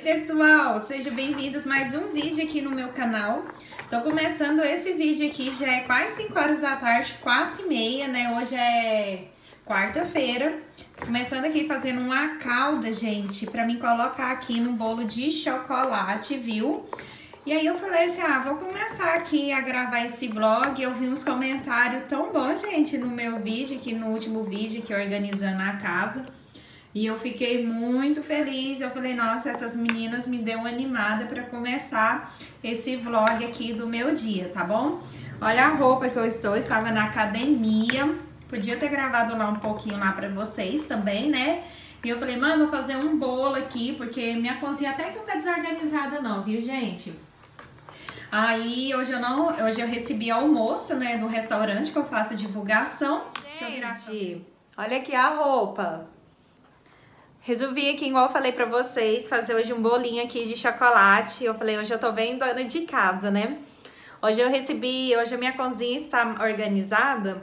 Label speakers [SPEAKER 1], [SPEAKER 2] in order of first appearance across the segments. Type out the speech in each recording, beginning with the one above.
[SPEAKER 1] pessoal, sejam bem-vindos a mais um vídeo aqui no meu canal. Tô começando esse vídeo aqui, já é quase 5 horas da tarde, 4h30, né? Hoje é quarta-feira. Começando aqui fazendo uma calda, gente, pra mim colocar aqui no bolo de chocolate, viu? E aí eu falei assim, vou começar aqui a gravar esse vlog. Eu vi uns comentários tão bons, gente, no meu vídeo, aqui no último vídeo, aqui organizando a casa. E eu fiquei muito feliz, eu falei, nossa, essas meninas me deu uma animada pra começar esse vlog aqui do meu dia, tá bom? Olha a roupa que eu estava na academia, podia ter gravado lá um pouquinho lá pra vocês também, né? E eu falei, mãe, vou fazer um bolo aqui, porque minha cozinha até que não tá desorganizada não, viu, gente? Aí, hoje eu recebi almoço, né, no restaurante que eu faço divulgação. Gente, olha aqui a roupa. Resolvi aqui, igual eu falei pra vocês, fazer hoje um bolinho aqui de chocolate. Eu falei, hoje eu tô bem dona de casa, né? Hoje a minha cozinha está organizada,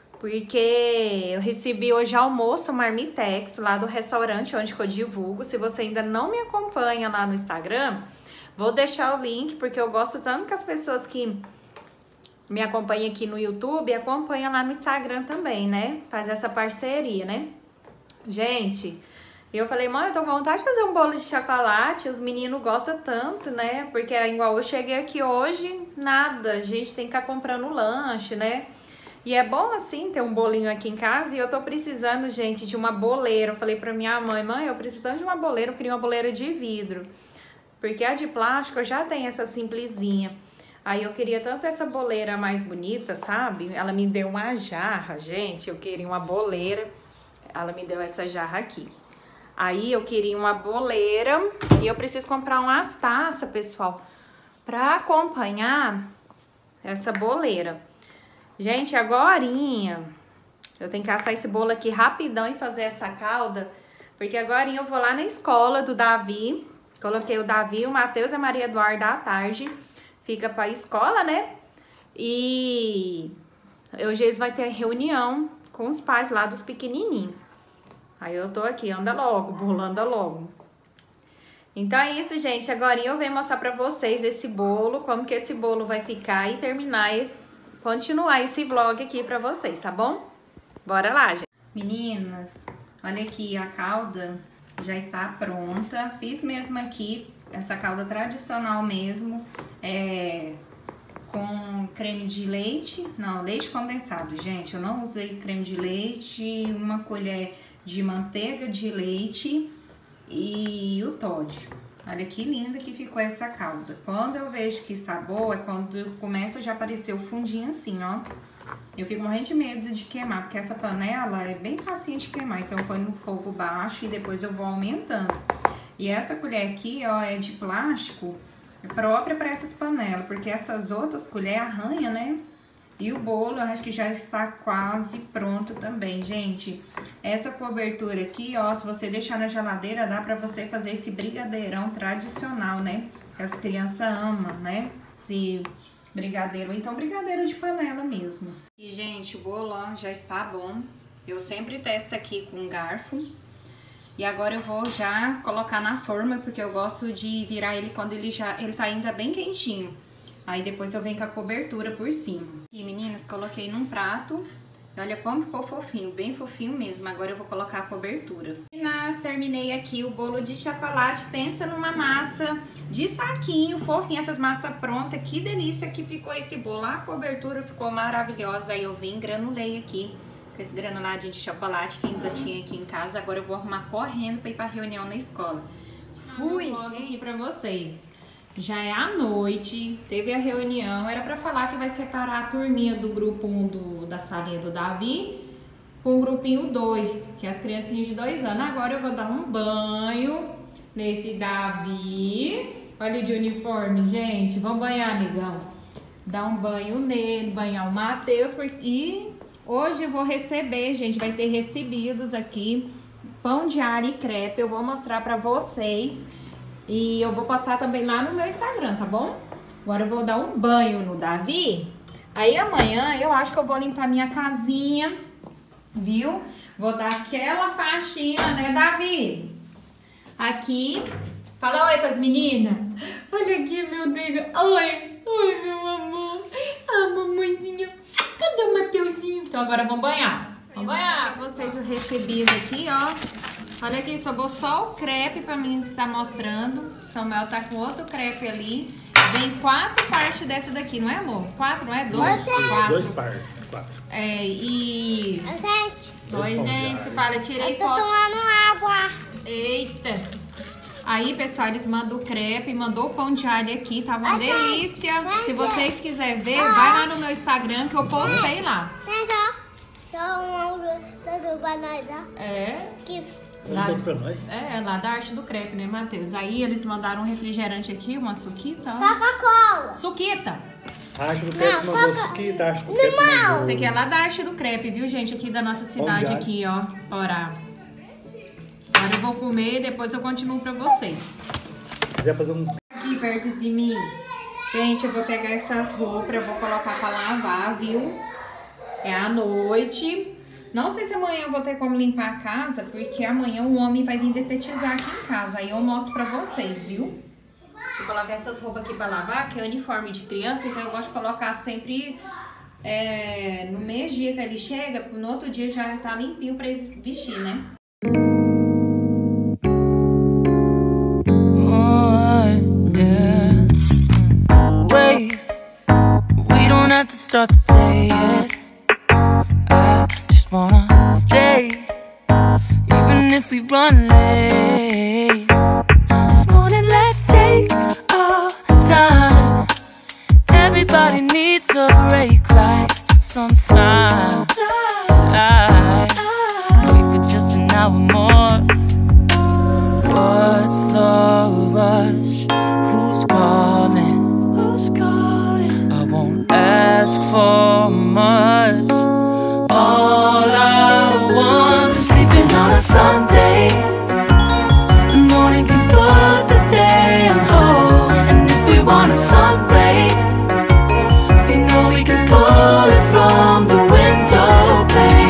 [SPEAKER 1] porque eu recebi hoje almoço marmitex lá do restaurante onde eu divulgo. Se você ainda não me acompanha lá no Instagram, vou deixar o link, porque eu gosto tanto que as pessoas que me acompanham aqui no YouTube acompanham lá no Instagram também, né? Faz essa parceria, né? Gente, eu falei, mãe, eu tô com vontade de fazer um bolo de chocolate, os meninos gostam tanto, né? Porque igual eu cheguei aqui hoje, nada, a gente tem que ficar comprando lanche, né? E é bom assim ter um bolinho aqui em casa e eu tô precisando, gente, de uma boleira. Eu falei pra minha mãe, eu preciso tanto de uma boleira, eu queria uma boleira de vidro. Porque a de plástico eu já tenho essa simplesinha. Aí eu queria tanto essa boleira mais bonita, sabe? Ela me deu uma jarra, gente, eu queria uma boleira, ela me deu essa jarra aqui. Aí eu queria uma boleira e eu preciso comprar umas taças, pessoal, pra acompanhar essa boleira. Gente, agorinha eu tenho que assar esse bolo aqui rapidão e fazer essa calda, porque agorinha eu vou lá na escola do Davi. Coloquei o Davi, o Matheus e a Maria Eduarda à tarde. Fica pra escola, né? E hoje eles vão ter reunião com os pais lá dos pequenininhos. Aí eu tô aqui, anda logo, bolo, anda logo. Então é isso, gente. Agora eu venho mostrar pra vocês esse bolo, como que esse bolo vai ficar e continuar esse vlog aqui pra vocês, tá bom? Bora lá, gente. Meninas, olha aqui, a calda já está pronta. Fiz mesmo aqui, essa calda tradicional mesmo, com creme de leite, não, leite condensado, gente. Eu não usei creme de leite, uma colher de manteiga de leite e o Toddy. Olha que linda que ficou essa calda. Quando eu vejo que está boa, é quando começa a já aparecer o fundinho assim, ó. Eu fico morrendo de medo de queimar, porque essa panela é bem facinho de queimar. Então eu ponho no fogo baixo e depois eu vou aumentando. E essa colher aqui, ó, é de plástico, é própria para essas panelas, porque essas outras colheres arranham, né? E o bolo, eu acho que já está quase pronto também, gente. Essa cobertura aqui, ó, se você deixar na geladeira, dá pra você fazer esse brigadeirão tradicional, né? Que as crianças amam, né? Esse brigadeiro, então brigadeiro de panela mesmo. E, gente, o bolo, ó, já está bom. Eu sempre testo aqui com garfo. E agora eu vou já colocar na forma, porque eu gosto de virar ele quando ele tá ainda bem quentinho. Aí depois eu venho com a cobertura por cima. E meninas, coloquei num prato. Olha como ficou fofinho, bem fofinho mesmo. Agora eu vou colocar a cobertura. Meninas, terminei aqui o bolo de chocolate. Pensa numa massa de saquinho, fofinha, essas massas prontas. Que delícia que ficou esse bolo. A cobertura ficou maravilhosa. Aí eu vim, granulei aqui com esse granuladinho de chocolate que ainda tinha aqui em casa. Agora eu vou arrumar correndo pra ir pra reunião na escola. Fui, gente, aqui pra vocês. Já é à noite, teve a reunião, era pra falar que vai separar a turminha do grupo 1 da salinha do Davi com o grupinho 2, que é as criancinhas de 2 anos. Agora eu vou dar um banho nesse Davi. Olha de uniforme, gente, vamos banhar, amigão. Dar um banho nele, banhar o Matheus. E hoje eu vou receber, gente, vai ter recebidos aqui, pão de alho e crepe. Eu vou mostrar pra vocês. E eu vou postar também lá no meu Instagram, tá bom? Agora eu vou dar um banho no Davi. Aí amanhã eu acho que eu vou limpar minha casinha, viu? Vou dar aquela faxina, né, Davi? Aqui Fala oi pras meninas. Olha aqui, meu Deus. Oi. Oi, meu amor. Ah, mamãezinha. Cadê o Mateuzinho? Então agora vamos banhar. Vamos banhar. Pra vocês o recebido aqui, ó. Olha aqui, sobrou só o crepe pra mim estar mostrando. Samuel tá com outro crepe ali. Vem 4 partes dessa daqui, não é, amor? 4, não é? 2? 4.
[SPEAKER 2] 2 partes, 4.
[SPEAKER 1] É, e...
[SPEAKER 3] Gente.
[SPEAKER 1] Oi, gente. Se fala, tirei
[SPEAKER 3] Eu tô
[SPEAKER 1] foto.
[SPEAKER 3] tomando água.
[SPEAKER 1] Eita. Aí, pessoal, eles mandam o crepe, mandou o pão de alho aqui, tá uma delícia. Se vocês quiserem ver, vai lá no meu Instagram que eu postei lá.
[SPEAKER 3] Gente, ó. Só um pra nós, ó.
[SPEAKER 1] É.
[SPEAKER 2] Lá, pra nós.
[SPEAKER 1] É, lá da arte do crepe, né, Matheus? Aí eles mandaram um refrigerante aqui, uma suquita, ó.
[SPEAKER 3] Coca-Cola.
[SPEAKER 1] Suquita!
[SPEAKER 2] A arte do crepe mandou suquita, a arte do crepe mandou.
[SPEAKER 1] Esse aqui é lá da arte do crepe, viu, gente? Aqui da nossa cidade, aqui, ó. Ora. Agora eu vou comer e depois eu continuo pra vocês.
[SPEAKER 2] Se quiser fazer um...
[SPEAKER 1] Aqui perto de mim. Gente, eu vou pegar essas roupas, eu vou colocar pra lavar, viu? É à noite. Não sei se amanhã eu vou ter como limpar a casa, porque amanhã o homem vai vir detetizar aqui em casa. Aí eu mostro pra vocês, viu? Deixa eu colocar essas roupas aqui pra lavar, que é uniforme de criança, então eu gosto de colocar sempre no mesmo dia que ele chega, no outro dia já tá limpinho pra eles vestir, né?
[SPEAKER 4] Wait, we don't have to start the day yet. I just wanna stay, even if we run late. This morning, let's take our time. Everybody needs a break, right? Sometimes I wait for just an hour more. What's the rush? Who's calling? Who's calling? I won't ask for much. All I want is sleeping on a Sunday. The morning can put the day on hold. And if we want a sun ray, we know we can pull it from the window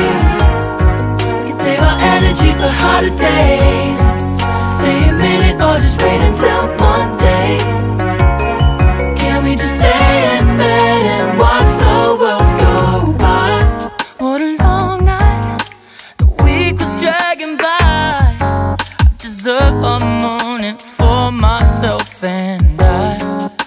[SPEAKER 4] pane. We can save our energy for hotter days. Stay a minute or just wait until Monday. Can we just stay in bed and watch the world go by? What a long night, the week was dragging by. I deserve a morning for myself and I.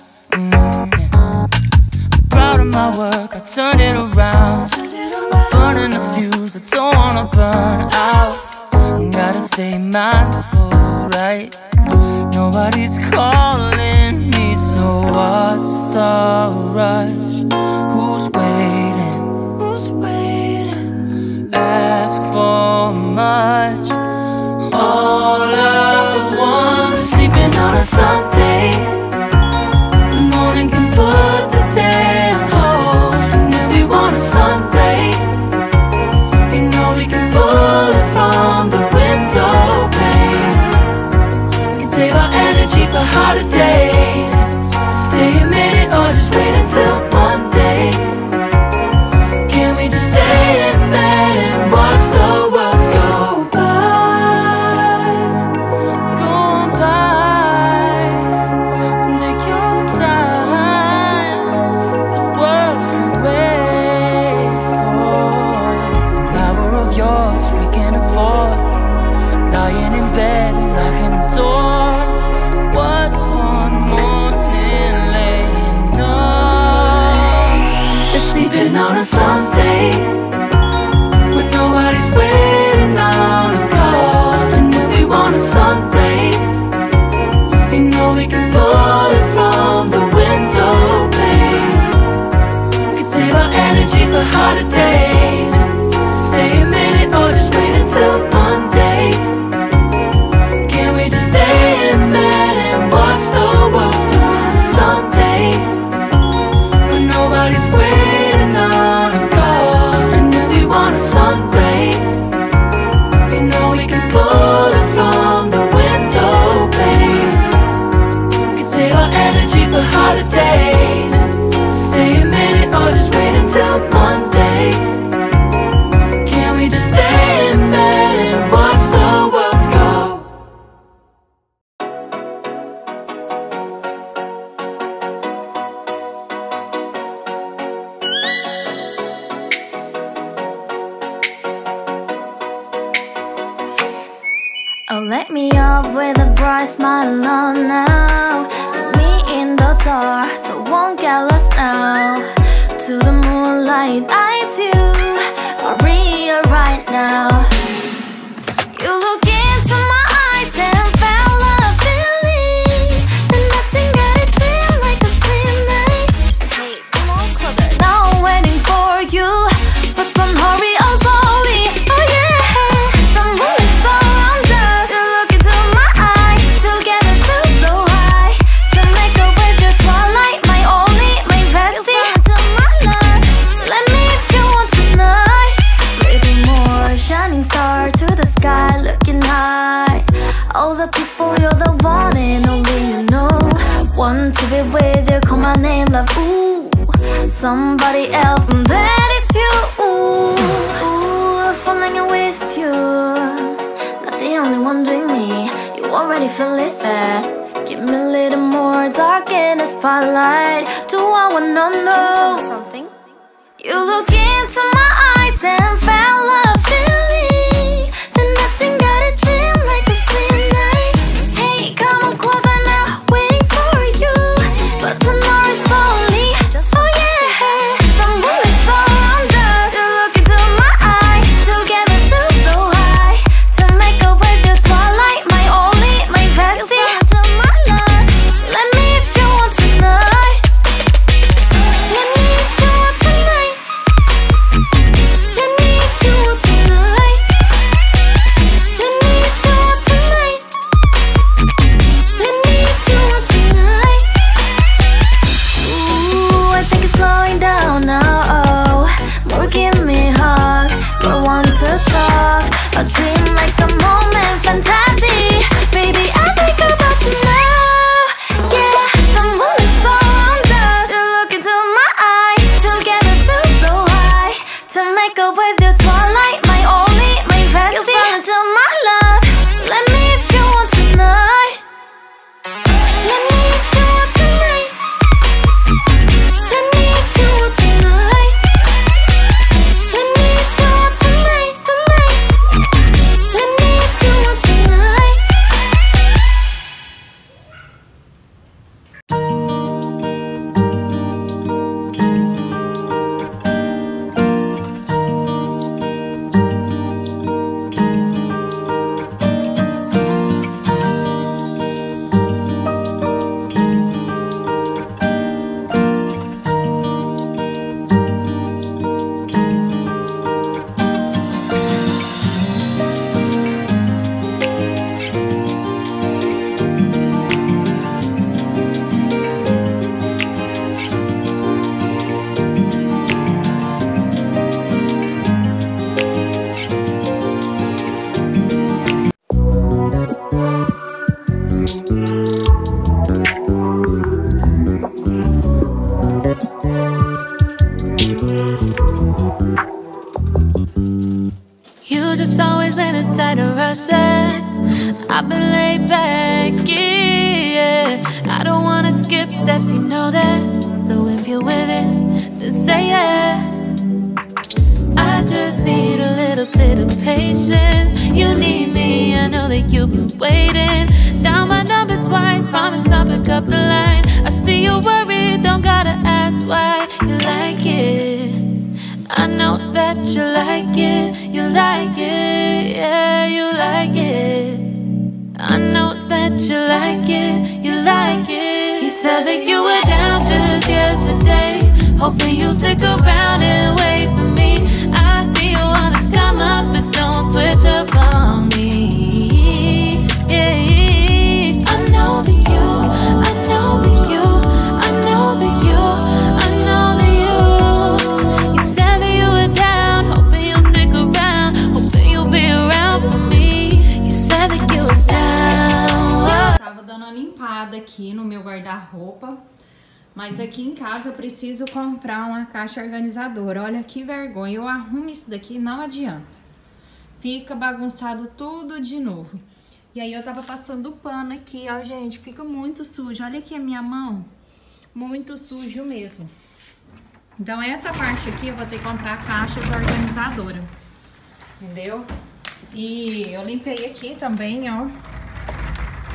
[SPEAKER 4] Yeah. I'm proud of my work, I turned it around. Burning the fuse, I don't wanna burn out. Gotta stay mindful, right? Nobody's calling me, so what's the rush? Who's waiting? Who's waiting? Ask for much. All I want is sleeping on a Sunday. The morning can put the day on hold. And if we want a sun ray, you know we can pull it from the window pane. We can save our energy for hotter days. Stay a minute or just wait until Monday. Can we just stay in bed and watch the world go by? Go on by and take your time. The world can wait for an hour of yours we can afford. Lying in bed and knocking the door. What's one more?
[SPEAKER 5] start smiling on now. With me in the dark, so won't get lost now. To the moonlight, eyes you, Maria right now. You look into my eyes and felt a feeling that nothing got a dream like a slim night. Hey, come on closer, now I'm waiting for you, but don't hurry, oh slowly. Oh yeah, the moon is around us. You look into my eyes, together feel so high. To make up with your twilight, my only, my bestie. You fall into my love, let me if you want tonight. Little more shining star to the sky, looking high. All the people, you're the one and only you know. Want to be with you, call my name, love, ooh. Somebody else, and that is you, ooh. Falling in with you, not the only one doing me. You already feel it there. Give me a little more dark in the spotlight. Do I wanna know something? You look into my eyes and felt a feeling that nothing got a dream like a slim night. Hey, come on closer now, waiting for you, but tomorrow is slowly. Oh yeah, the moon is around us. You look into my eyes, together feel so high. To make up with your twilight, my only, my bestie. You fall into my love, let me if you want tonight. Let me if you want tonight. Let me if you want tonight. Let me if you want tonight. Let me if you want tonight. Ooh, I think it's slowing down now. Oh, more give me a hug, more want to talk. A dream like a moment, fantasy. Baby, I think about you now. Yeah, the moon is around us. You look into my eyes, together feel so high. To make up with your twilight, my only, my bestie. You fall into my love, let me if you want tonight. Let me if you want tonight. Let me if you want tonight. Let me if you want tonight, tonight. Let me if you want tonight. You just always been a tighter rush that I've been laid back, yeah. I don't wanna skip steps, you know that. So if you're with it, then say yeah. I just need a little bit of patience. You need me, I know that you've been waiting. Down my number twice, promise I'll pick up the line. I see you worried, don't gotta ask why. You like it, I know that you like it. You like it, yeah, you like it. I know that you like it, you like it. You said that you were down just yesterday, hoping you'll stick around and wait for me. I see you wanna come up, but don't switch up on me. Yeah, I know that you, I know that you, I know that you, I know that you. You said that you were down, hoping you'll stick around, hoping you'll be around for me. You said that you were down.
[SPEAKER 1] Tava dando uma limpada aqui no meu guarda-roupa. Mas aqui em casa eu preciso comprar uma caixa organizadora. Olha que vergonha, eu arrumo isso daqui, não adianta. Fica bagunçado tudo de novo. E aí eu tava passando pano aqui, ó, gente, fica muito sujo. Olha aqui a minha mão, muito sujo mesmo. Então essa parte aqui eu vou ter que comprar caixas organizadora, entendeu? E eu limpei aqui também, ó.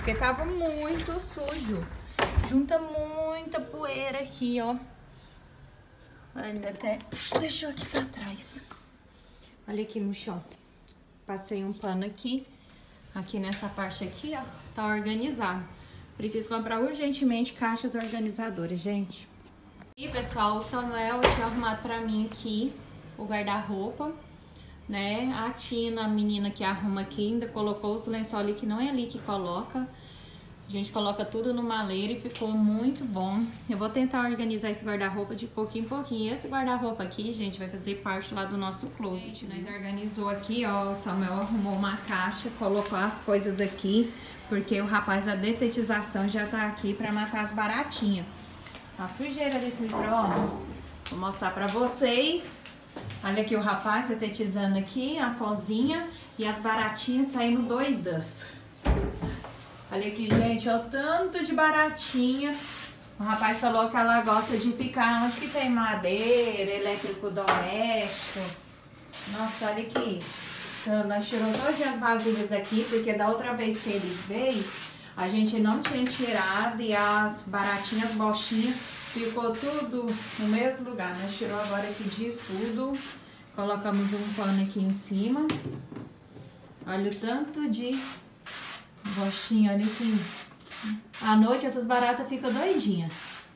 [SPEAKER 1] porque tava muito sujo. Junta muita poeira aqui, ó. Ainda até deixou aqui pra trás. Olha aqui no chão. Passei um pano aqui. Aqui nessa parte aqui, ó, tá organizado. Preciso comprar urgentemente caixas organizadoras, gente. E, pessoal, o Samuel tinha arrumado pra mim aqui o guarda-roupa, né? A Tina, a menina que arruma aqui, ainda colocou os lençóis ali, que não é ali que coloca. A gente coloca tudo no maleiro e ficou muito bom. Eu vou tentar organizar esse guarda-roupa de pouquinho em pouquinho. Esse guarda-roupa aqui, gente, vai fazer parte lá do nosso closet. Nós organizou aqui, ó, o Samuel arrumou uma caixa, colocou as coisas aqui, porque o rapaz da detetização já tá aqui pra matar as baratinhas. A sujeira desse micro-ondas. Vou mostrar pra vocês. Olha aqui o rapaz detetizando aqui, a cozinha e as baratinhas saindo doidas. Olha aqui, gente, ó, tanto de baratinha. O rapaz falou que ela gosta de ficar onde que tem madeira, elétrico doméstico. Nossa, olha aqui. Então, nós tiramos todas as vasilhas daqui, porque da outra vez que ele veio, a gente não tinha tirado e as baratinhas, as bochinhas, ficou tudo no mesmo lugar. Nós tiramos agora aqui de tudo. Colocamos um pano aqui em cima. Olha o tanto de bochinha, olha aqui. À noite essas baratas ficam doidinhas.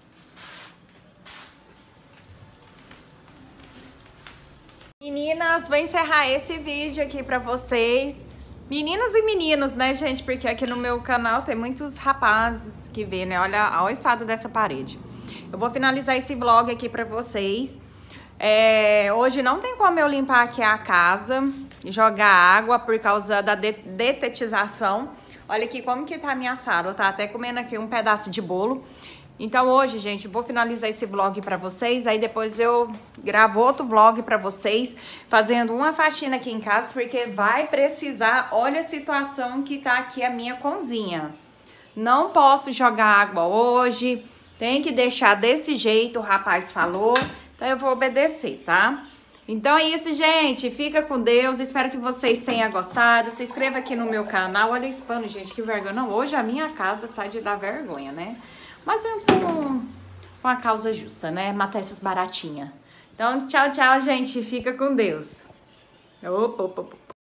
[SPEAKER 1] Meninas, vou encerrar esse vídeo aqui pra vocês. Meninas e meninos, né, gente? Porque aqui no meu canal tem muitos rapazes que vê, né? Olha o estado dessa parede. Eu vou finalizar esse vlog aqui pra vocês. Hoje não tem como eu limpar aqui a casa e jogar água por causa da detetização. Olha aqui como que tá a minha sala. Eu tá até comendo aqui um pedaço de bolo. Então hoje, gente, vou finalizar esse vlog pra vocês. Aí depois eu gravo outro vlog pra vocês, fazendo uma faxina aqui em casa, porque vai precisar. Olha a situação que tá aqui a minha cozinha. Não posso jogar água hoje. Tem que deixar desse jeito, o rapaz falou. Então eu vou obedecer, tá? Então é isso, gente. Fica com Deus. Espero que vocês tenham gostado. Se inscreva aqui no meu canal. Olha esse pano, gente, que vergonha. Não, hoje a minha casa tá de dar vergonha, né? Mas é com a causa justa, né? Matar essas baratinhas. Então, tchau, tchau, gente. Fica com Deus. Opa, opa, opa.